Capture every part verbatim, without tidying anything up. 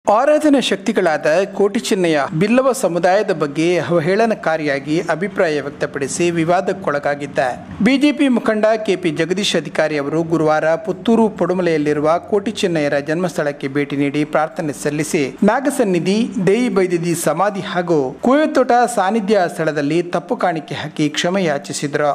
ಆರಾಧನಾ ಶಕ್ತಿಗಳಾದ ಕೋಟಿ ಚಿನ್ನಯ್ಯ ಬಿಲ್ಲವ ಸಮುದಾಯದ ಬಗ್ಗೆ ಅವಹೇಳನಕಾರಿಯಾಗಿ ಅಭಿಪ್ರಾಯ ವ್ಯಕ್ತಪಡಿಸಿ ವಿವಾದಕ್ಕೊಳಗಾಗಿದ್ದ ಬಿಜೆಪಿ ಮುಖಂಡ ಕೆಪಿ ಜಗದೀಶ್ ಅಧಿಕಾರಿ ಅವರು ಗುರುವಾರ ಪುತ್ತೂರು ಪಡುಮಲೆಯಲ್ಲಿರುವ ಕೋಟಿ ಚಿನ್ನಯ್ಯರ ಜನ್ಮಸ್ಥಳಕ್ಕೆ ಭೇಟಿ ನೀಡಿ ಪ್ರಾರ್ಥನೆ ಸಲ್ಲಿಸಿ ನಾಗಸನ್ನಿಧಿ ದೇಯಿ ಬೈದಿದಿ ಸಮಾಧಿ ಹಾಗೂ ಕುವೆತೋಟ ಸಾನ್ನಿಧ್ಯ ಸ್ಥಳದಲ್ಲಿ ತಪ್ಪು ಕಾಣಿಕೆ ಹಾಕಿ ಕ್ಷಮೆ ಯಾಚಿಸಿದರು.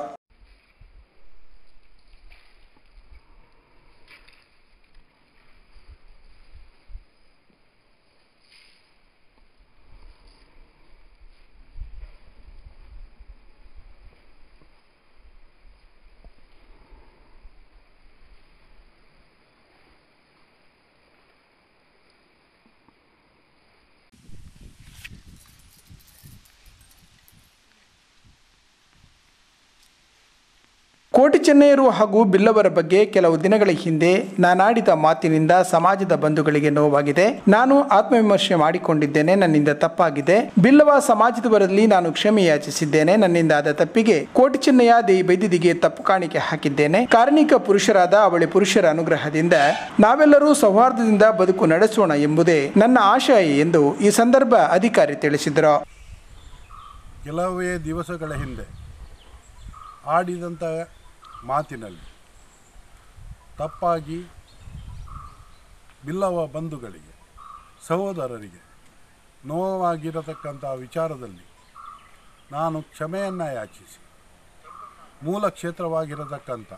ಕೋಟಿ ಚಿನ್ನಯ್ಯರು ಹಾಗೂ ಬಿಲ್ಲವರ ಬಗ್ಗೆ ಕೆಲವು ದಿನಗಳ ಹಿಂದೆ ನಾನಾಡಿದ ಮಾತಿನಿಂದ ಸಮಾಜದ ಬಂಧುಗಳಿಗೆ ನೋವಾಗಿದೆ. ನಾನು ಆತ್ಮವಿಮರ್ಶೆ ಮಾಡಿಕೊಂಡಿದ್ದೇನೆ. ನನ್ನಿಂದ ತಪ್ಪಾಗಿದೆ. ಬಿಲ್ಲವ ಸಮಾಜದವರಲ್ಲಿ ನಾನು ಕ್ಷಮೆ ಯಾಚಿಸಿದ್ದೇನೆ. ನನ್ನಿಂದ ಆದ ತಪ್ಪಿಗೆ ಕೋಟಿ ಚಿನ್ನಯ್ಯ ದೇಯಿ ಬೈದಿದಿಗೆ ತಪ್ಪು ಕಾಣಿಕೆ ಹಾಕಿದ್ದೇನೆ. ಕಾರ್ಣಿಕ ಪುರುಷರಾದ ಅವಳಿ ಪುರುಷರ ಅನುಗ್ರಹದಿಂದ ನಾವೆಲ್ಲರೂ ಸೌಹಾರ್ದದಿಂದ ಬದುಕು ನಡೆಸೋಣ ಎಂಬುದೇ ನನ್ನ ಆಶಯ ಎಂದು ಈ ಸಂದರ್ಭ ಅಧಿಕಾರಿ ತಿಳಿಸಿದರು. ಕೆಲವೇ ದಿವಸಗಳ ಹಿಂದೆ ಆಡಿದಂಥ ಮಾತಿನಲ್ಲಿ ತಪ್ಪಾಗಿ ಬಿಲ್ಲವ ಬಂಧುಗಳಿಗೆ ಸಹೋದರರಿಗೆ ನೋವಾಗಿರತಕ್ಕಂಥ ವಿಚಾರದಲ್ಲಿ ನಾನು ಕ್ಷಮೆಯನ್ನು ಯಾಚಿಸಿ ಮೂಲ ಕ್ಷೇತ್ರವಾಗಿರತಕ್ಕಂಥ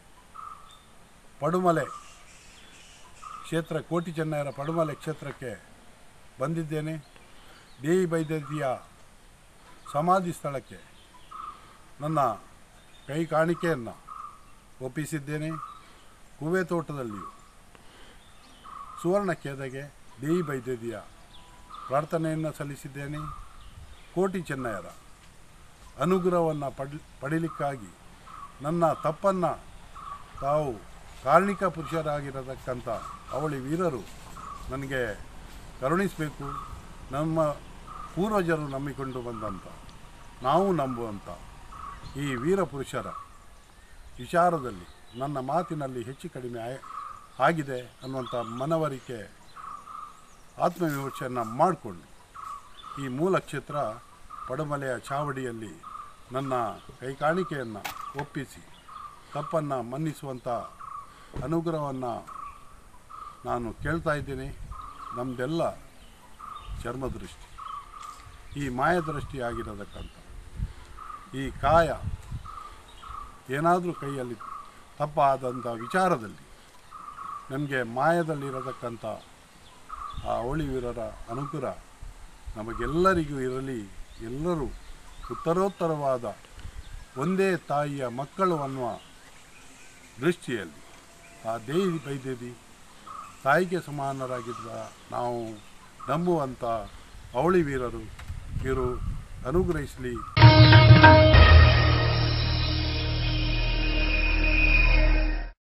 ಪಡುಮಲೆ ಕ್ಷೇತ್ರ ಕೋಟಿ ಚಿನ್ನಯ್ಯರ ಪಡುಮಲೆ ಕ್ಷೇತ್ರಕ್ಕೆ ಬಂದಿದ್ದೇನೆ. ದೇಯಿ ಬೈದಿದಿಯ ಸಮಾಧಿ ಸ್ಥಳಕ್ಕೆ ನನ್ನ ಕೈ ಕಾಣಿಕೆಯನ್ನು ಒಪ್ಪಿಸಿದ್ದೇನೆ. ಕುವೆತೋಟದಲ್ಲಿಯೂ ಸುವರ್ಣ ಖೇದಗೆ ದೇಯಿ ಬೈದಿದಿಯ ಪ್ರಾರ್ಥನೆಯನ್ನು ಸಲ್ಲಿಸಿದ್ದೇನೆ. ಕೋಟಿ ಚಿನ್ನಯ್ಯರ ಅನುಗ್ರಹವನ್ನು ಪಡ್ ಪಡೀಲಿಕ್ಕಾಗಿ ನನ್ನ ತಪ್ಪನ್ನು ತಾವು ಕಾರ್ಣಿಕ ಪುರುಷರಾಗಿರತಕ್ಕಂಥ ಅವಳಿ ವೀರರು ನನಗೆ ಕರುಣಿಸಬೇಕು. ನಮ್ಮ ಪೂರ್ವಜರು ನಂಬಿಕೊಂಡು ಬಂದಂಥ ನಾವು ನಂಬುವಂಥ ಈ ವೀರ ಪುರುಷರ ವಿಚಾರದಲ್ಲಿ ನನ್ನ ಮಾತಿನಲ್ಲಿ ಹೆಚ್ಚು ಕಡಿಮೆ ಆಗಿದೆ ಅನ್ನುವಂಥ ಮನವರಿಕೆ ಆತ್ಮವಿಮರ್ಶೆಯನ್ನು ಮಾಡಿಕೊಂಡು ಈ ಮೂಲ ಕ್ಷೇತ್ರ ಪಡುಮಲೆಯ ಚಾವಡಿಯಲ್ಲಿ ನನ್ನ ಕೈಕಾಣಿಕೆಯನ್ನು ಒಪ್ಪಿಸಿ ತಪ್ಪನ್ನು ಮನ್ನಿಸುವಂಥ ಅನುಗ್ರಹವನ್ನು ನಾನು ಕೇಳ್ತಾ ಇದ್ದೀನಿ. ನಮ್ಮದೆಲ್ಲ ಚರ್ಮದೃಷ್ಟಿ, ಈ ಮಾಯದೃಷ್ಟಿ ಆಗಿರತಕ್ಕಂಥ ಈ ಕಾಯ ಏನಾದರೂ ಕೈಯಲ್ಲಿ ತಪ್ಪಾದಂಥ ವಿಚಾರದಲ್ಲಿ ನಮಗೆ ಮಾಯದಲ್ಲಿರತಕ್ಕಂಥ ಆ ಅವಳಿ ವೀರರ ಅನುಗ್ರಹ ನಮಗೆಲ್ಲರಿಗೂ ಇರಲಿ. ಎಲ್ಲರೂ ಉತ್ತರೋತ್ತರವಾದ ಒಂದೇ ತಾಯಿಯ ಮಕ್ಕಳು ಅನ್ನುವ ದೃಷ್ಟಿಯಲ್ಲಿ ಆ ದೇಯಿ ಬೈದಿದಿ ತಾಯಿಗೆ ಸಮಾನರಾಗಿದ್ದ ನಾವು ನಂಬುವಂಥ ಅವಳಿ ವೀರರು ಇವರು ಅನುಗ್ರಹಿಸಲಿ.